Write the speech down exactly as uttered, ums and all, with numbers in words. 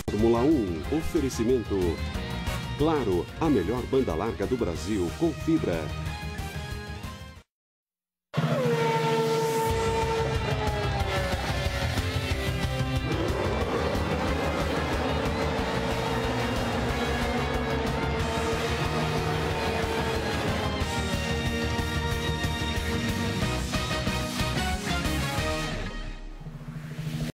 Fórmula um, oferecimento. Claro, a melhor banda larga do Brasil com fibra.